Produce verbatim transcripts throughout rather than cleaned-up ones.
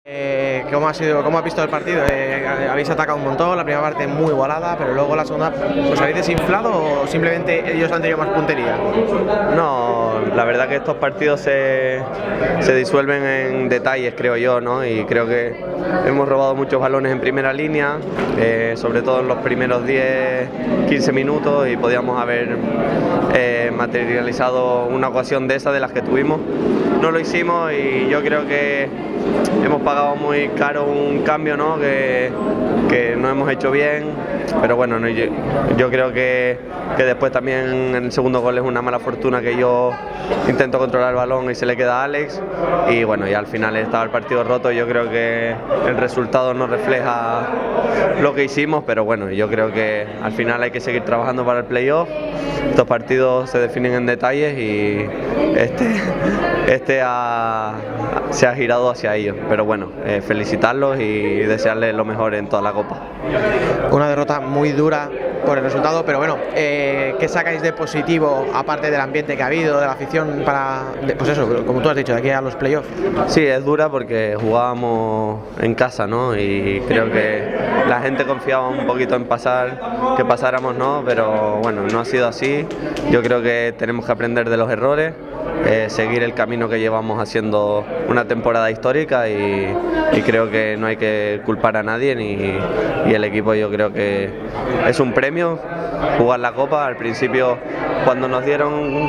Eh, ¿cómo, ha sido, ¿Cómo has visto el partido? Eh, habéis atacado un montón, la primera parte muy igualada, pero luego la segunda, ¿os habéis desinflado o simplemente ellos han tenido más puntería? No, la verdad que estos partidos se, se disuelven en detalles, creo yo, ¿no? Y creo que hemos robado muchos balones en primera línea, eh, sobre todo en los primeros diez quince minutos, y podíamos haber eh, materializado una ocasión de esas de las que tuvimos. No lo hicimos y yo creo que hemos pagado muy caro un cambio, ¿no? que, que no hemos hecho bien, pero bueno, no, yo, yo creo que, que después también en el segundo gol es una mala fortuna que yo intento controlar el balón y se le queda a Alex, y bueno, ya al final estaba el partido roto. Yo creo que el resultado no refleja lo que hicimos, pero bueno, yo creo que al final hay que seguir trabajando para el playoff. Estos partidos se definen en detalles y este, este ha, se ha girado hacia ellos, pero bueno, eh, felicitarlos y desearles lo mejor en toda la Copa. Una derrota muy dura por el resultado, pero bueno, eh, ¿qué sacáis de positivo, aparte del ambiente que ha habido, de la afición, para, pues eso, como tú has dicho, de aquí a los playoffs? Sí, es dura porque jugábamos en casa, ¿no? Y creo que la gente confiaba un poquito en pasar, que pasáramos, ¿no? Pero bueno, no ha sido así. Yo creo que tenemos que aprender de los errores, eh, seguir el camino que llevamos haciendo una temporada histórica, y, y creo que no hay que culpar a nadie, ni, y el equipo, yo creo que es un premio jugar la Copa. Al principio, cuando nos dieron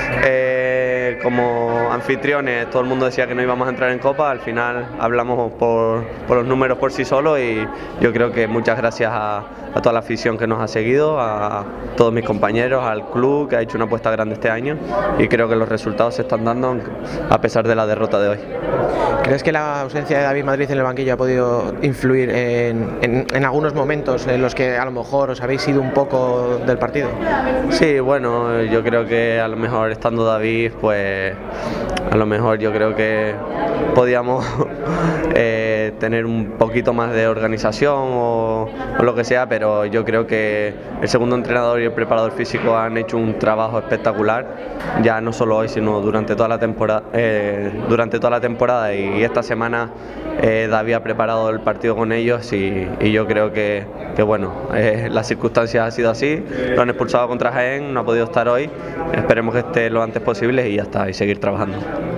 eh, como anfitriones, todo el mundo decía que no íbamos a entrar en Copa. Al final hablamos por, por los números por sí solos, y yo creo que muchas gracias a, a toda la afición que nos ha seguido, a todos mis compañeros, al club que ha hecho una apuesta grande este año, y creo que los resultados se están dando a pesar de la derrota de hoy. ¿Crees que la ausencia de David Madrid en el banquillo ha podido influir en, en, en algunos momentos en los que a lo mejor os habéis ido un poco del partido? Sí, bueno, yo creo que a lo mejor estando David, pues a lo mejor yo creo que podíamos eh, tener un poquito más de organización o, o lo que sea, pero yo creo que el segundo entrenador y el preparador físico han hecho un trabajo espectacular, ya no solo hoy, sino durante toda la temporada, eh, durante toda la temporada y esta semana. eh, David ha preparado el partido con ellos, y, y yo creo que, que bueno, eh, las circunstancias han sido así. Lo han expulsado contra Jaén, no ha podido estar hoy, esperemos que esté lo antes posible y ya está, y seguir trabajando.